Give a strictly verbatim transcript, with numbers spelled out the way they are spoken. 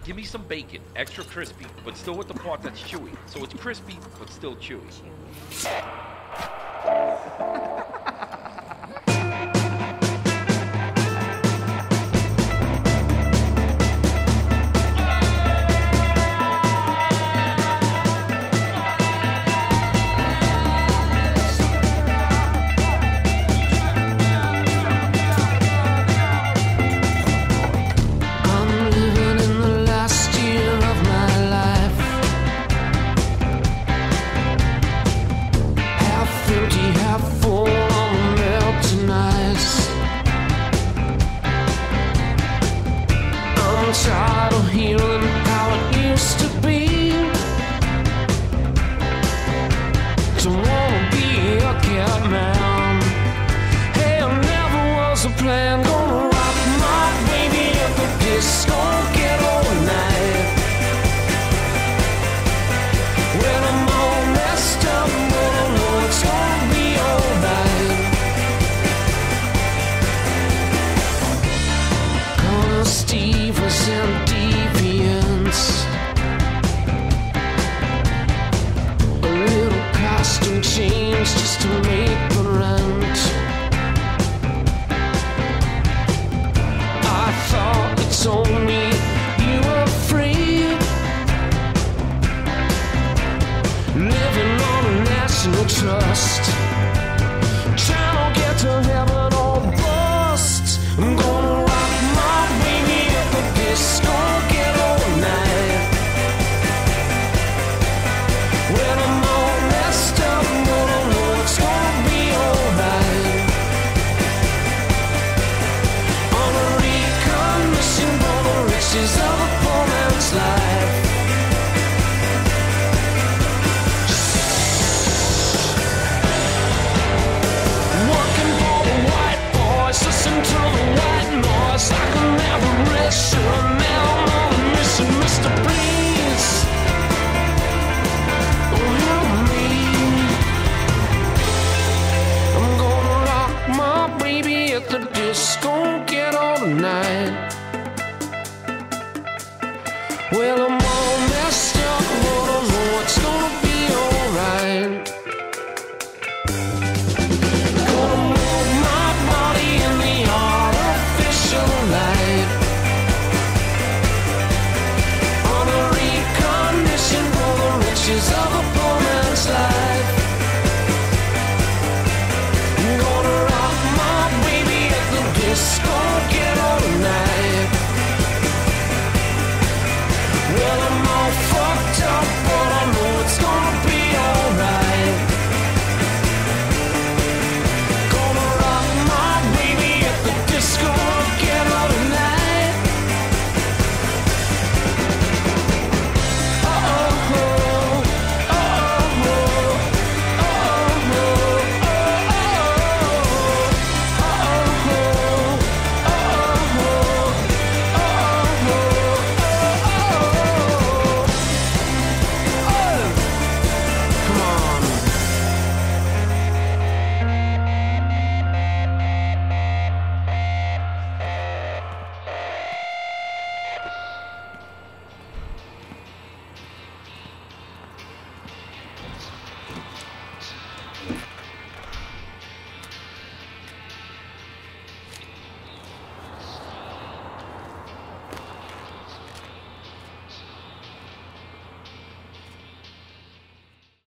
Give me some bacon, extra crispy, but still with the part that's chewy. So it's crispy, but still chewy. Trust. Trying to get to heaven or bust. I'm gonna rock my baby at the disco, get all night. When I'm all messed up, I'm gonna know it's gonna be alright. On a recon mission for the riches of a poor man's life. Listen to the white noise like an apparition. Now I'm on a mission, Mister Please, oh help me. I'm gonna rock my baby at the disco, get all tonight. Well, I'm